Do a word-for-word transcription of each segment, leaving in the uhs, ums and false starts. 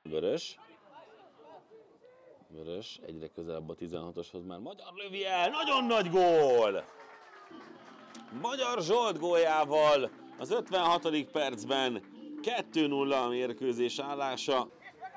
Vörös. Vörös, egyre közelebb a tizenhatoshoz már Magyar lövi el, nagyon nagy gól! Magyar Zsolt góljával az ötvenhatodik percben kettő nulla a mérkőzés állása.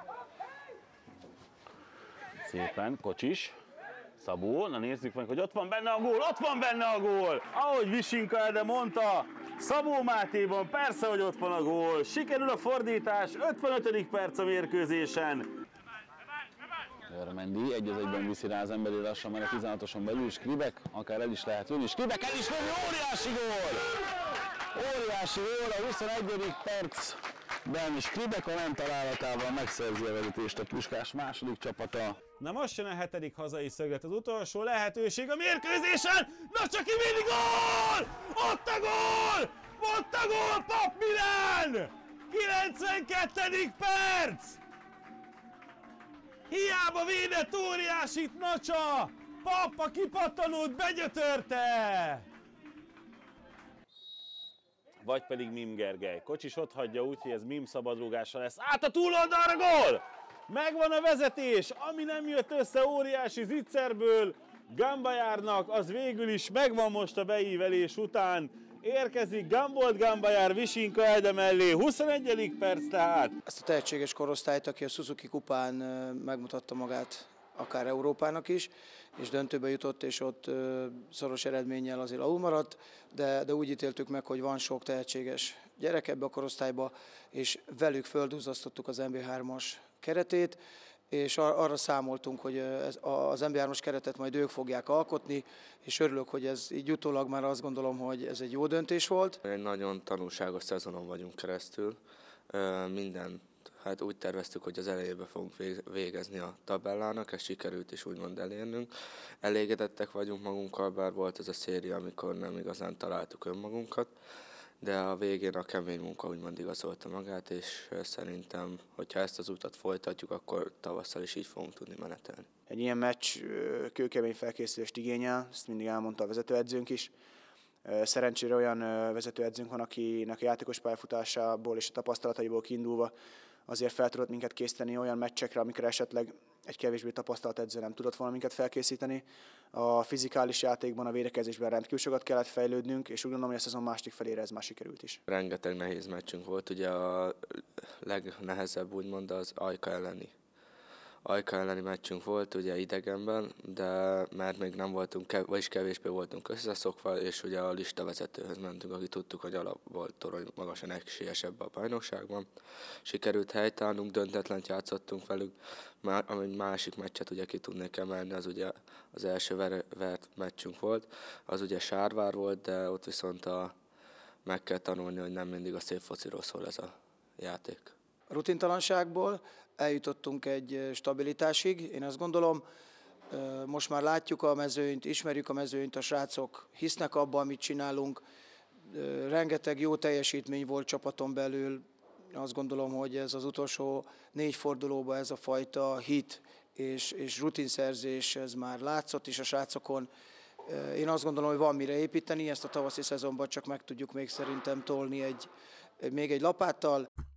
Szépen, Kocsis, Szabó, na nézzük meg, hogy ott van benne a gól, ott van benne a gól! Ahogy Visinka Ede mondta, Szabó Mátéban persze, hogy ott van a gól. Sikerül a fordítás, ötvenötödik perc a mérkőzésen. Örmendi egy az egyben viszi rá az emberi lassan, már a tizenhatoson belül, Skribek, akár el is lehet jönni. Skribek el is lőni, óriási gól! Óriási gól a huszonegyedik percben, Skribek a nem találatával megszerzi a vezetést a Puskás második csapata. Na most jön a hetedik hazai szöglet, az utolsó lehetőség a mérkőzésen! Na csak ki mindig gól! Ott a gól! Ott a gól, Pap Milán! kilencvenkettedik perc! Hiába védett óriásit Nacsa! Pap a kipattanót begyötörte! Vagy pedig Mim Gergely. Kocsis ott hagyja úgy, hogy ez Mim szabadrúgása lesz. Át a túloldalra, gól! Megvan a vezetés, ami nem jött össze óriási zicserből Gambajárnak, az végül is megvan most a beívelés után. Érkezik Gambold Gambajár Visinka Ede mellé, huszonegyedik perc tehát. Ezt a tehetséges korosztályt, aki a Suzuki kupán megmutatta magát akár Európának is, és döntőbe jutott, és ott szoros eredménnyel azért alul maradt, de, de úgy ítéltük meg, hogy van sok tehetséges gyerek ebbe a korosztályba, és velük földúzzasztottuk az en bé hármas keretét, és arra számoltunk, hogy az en bé hármas keretet majd ők fogják alkotni, és örülök, hogy ez így utólag már azt gondolom, hogy ez egy jó döntés volt. Egy nagyon tanulságos szezonon vagyunk keresztül, minden. Hát úgy terveztük, hogy az elejébe fogunk végezni a tabellának, ezt sikerült is úgymond elérnünk. Elégedettek vagyunk magunkkal, bár volt ez a széria, amikor nem igazán találtuk önmagunkat, de a végén a kemény munka úgymond igazolta magát, és szerintem, hogyha ezt az utat folytatjuk, akkor tavasszal is így fogunk tudni menetelni. Egy ilyen meccs kőkemény felkészülést igényel, ezt mindig elmondta a vezetőedzőnk is. Szerencsére olyan vezetőedzőnk van, akinek a játékos pályafutásából és a tapasztalataiból kiindulva azért fel tudott minket készíteni olyan meccsekre, amikor esetleg egy kevésbé tapasztalt edző nem tudott volna minket felkészíteni. A fizikális játékban, a védekezésben rendkívül sokat kellett fejlődnünk, és úgy gondolom, hogy a szezon második felére ez már sikerült is. Rengeteg nehéz meccsünk volt, ugye a legnehezebb úgymond az Ajka elleni. Ajka elleni meccsünk volt ugye idegenben, de mert még nem voltunk, vagyis kevésbé voltunk összeszokva, és ugye a listavezetőhöz mentünk, aki tudtuk, hogy alapból torony magasan esélyesebb a bajnokságban. Sikerült helytállnunk, döntetlent játszottunk velük, egy másik meccset ugye ki tudnék emelni, az ugye az első ver, vert meccsünk volt, az ugye Sárvár volt, de ott viszont a, meg kell tanulni, hogy nem mindig a szép fociról szól ez a játék. Rutintalanságból eljutottunk egy stabilitásig, én azt gondolom, most már látjuk a mezőnyt, ismerjük a mezőnyt, a srácok hisznek abban, amit csinálunk, rengeteg jó teljesítmény volt csapaton belül, azt gondolom, hogy ez az utolsó négy fordulóban ez a fajta hit és, és rutinszerzés, ez már látszott is a srácokon. Én azt gondolom, hogy van mire építeni, ezt a tavaszi szezonban csak meg tudjuk még szerintem tolni egy, még egy lapáttal.